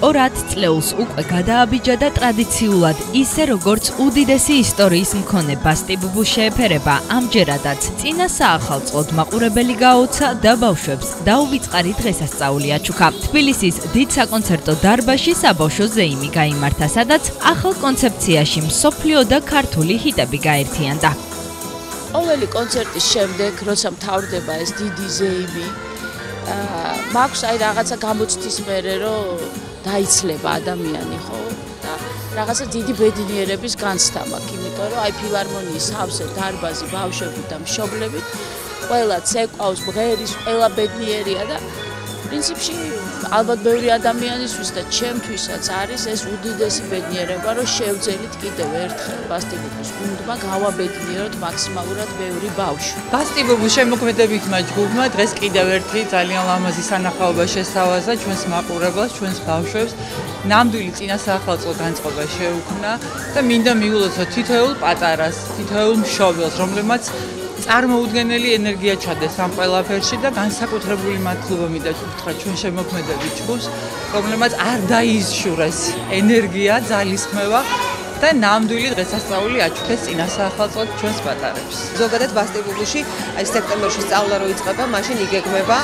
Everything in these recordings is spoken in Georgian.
200 წლეულს უკვე გადააბიჯა და ტრადიციულად ისე როგორც უდიდესი ისტორიის მქონე ბასტი ბუბუს შეეფერება, ამჯერადაც წინა საახალწლოდ მაყურებელი გააოცა და ბავშვებს დაუვიწყარი დღესასწაული აჩუქა. თბილისის დიდ საკონცერტო დარბაზში საბავშვო ზეიმი გაიმართა, სადაც ახალ კონცეფციაში მსოფლიო და ქართული ჰიტები გაერთიანდა. ყოველი კონცერტის შემდეგ, როცა მთავრდება ეს დიდი ზეიმი, მაქვს აი რაღაცა გამოცდის მერე, რომ დაიცლება ადამიანი, ხო? და რაღაცა დიდი ბედნიერების განცდა მაქვს, იმიტომ რომ აი ფილარმონიის სავსე დარბაზი ბავშვებით და მშობლებით ყველა ცეკვავს, მღერის, ყველა ბედნიერია და პრინციპში ალბათ ბევრი ადამიანისთვის და ჩემთვისაც არის ეს უდიდესი ბედნიერება, რომ შევძელით კიდევ ერთხელ ბასტი ბუბუს გუნდმა გავაბედნიეროთ მაქსიმალურად ბევრი ბავშვი. ბასტი ბუბუს შემოქმედებითმა ჯგუფმა დღეს კიდევ ერთი ძალიან ლამაზი სანახაობა შესთავაზა ჩვენს მაყურებელს, ჩვენს ბავშვებს. ნამდვილი წინა საახალწლო განწყობა შეუქმნა და მინდა მივულოცოთ თითოეულ პატარას, თითოეულ მშობელს, რომლებმაც წარმოუდგენელი ენერგია ჩადეს ამ ყველაფერში და განსაკუთრებული მადლობა მინდა ვუთხრა ჩვენ შემოქმედებით ჯგუფს, რომლებმაც არ დაიზშურეს ენერგია, ძალისხმევა და ნამდვილი დღესასწაული აჩუქეს წინა საახალწლოდ ჩვენს პატარებს. ზოგადად ბასტი ბუბუში აი სექტემბერში სწავლა რო იწყება, მაშინ იგეგმება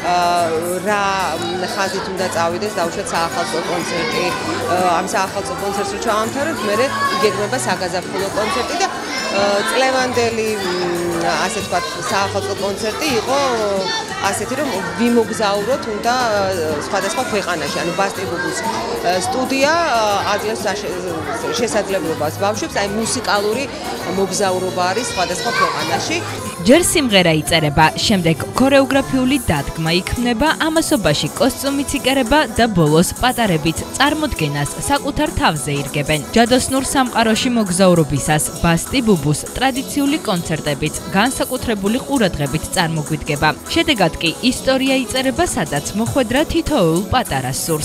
რა ხაზით უნდა წავიდეს დაუშვათ საახალწლო კონცერტი. ამ საახალწლო კონცერტს რო ჩავამთავრებთ, მერე იგეგმება საგაზაფხულო კონცერტი და წლევანდელი ასე ვთქვათ საახალწლო კონცერტი იყო ასეთი რომ ვიმოგზაუროთ უნდა სხვადასხვა ქვეყანაში, ანუ ბასტი ბუბუს სტუდია აძლევს შესაძლებლობას ბავშვებს აი მუსიკალური მოგზაურობა არის სხვადასხვა ქვეყანაში. ჯერ სიმღერა იწერება, შემდეგ ქორეოგრაფიული დადგმა იქმნება, ამასობაში კოსტუმიც იკერება და ბოლოს პატარებიც წარმოდგენას საკუთარ თავზე ირგებენ. ჯადოსნურ სამყაროში მოგზაურობისას ბასტი ბუბუს ტრადიციული კონცერტებიც განსაკუთრებული ყურადღებით წარმოგვიდგება. შედეგად კი ისტორია იწერება, სადაც მოხვედრა თითოეულ პატარას სურს.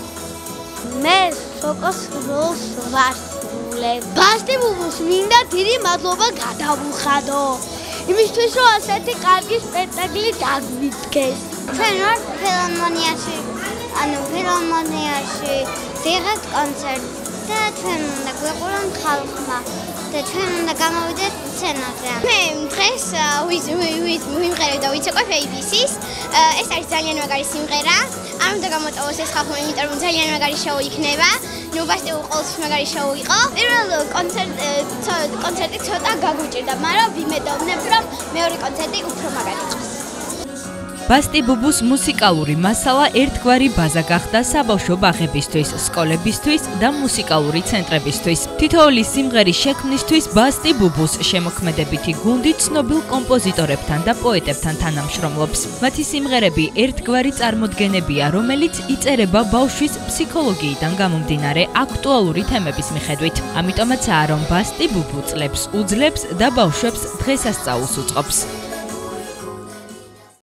მე სოკოს როლს ვასრულებ. ბასტი ბუბუს მინდა დიდი მადლობა გადავუხადო. იმისთვის რომ ასეთი კარგი სპექტაკლი დაგვიდგეს. ჩვენ ვართ ფილარმონიაში, ვიღებთ კონცერტს და ჩვენ უნდა გვეყურონ ხალხმა და ჩვენ უნდა გამოვიდეთ სცენაზე. მე დღეს ვიმღერებ და ვიცეკვებ ABC-ს. ეს არის ძალიან მაგარი სიმღერა. არ უნდა გამოტოვოს ეს ხალხმა, იმიტომ რომ ძალიან მაგარი შოუ იქნება. ნუ ბასტი ბუბუ ყოველთვის მაგარი შოუ იყო. პირველ კონცერტი ცოტა გაგვიჭირდა, მაგრამ ვიმედოვნებ, რომ მეორე კონცერტი უფრო მაგარი იყოს. ბასტი ბუბუს მუსიკალური მასალა ერთგვარი ბაზა გახდა საბავშვო ბაღებისთვის, სკოლებისთვის და მუსიკალური ცენტრებისთვის. თითოეული სიმღერის შექმნისთვის ბასტი ბუბუს შემოქმედებითი გუნდი ცნობილ კომპოზიტორებთან და პოეტებთან თანამშრომლობს. მათი სიმღერები ერთგვარი წარმოდგენებია, რომელიც იწერება ბავშვის ფსიქოლოგიიდან გამომდინარე აქტუალური თემების მიხედვით. ამიტომაცაა, რომ ბასტი ბუბუ წლებს უძლებს და ბავშვებს დღესასწაულს უწყობს.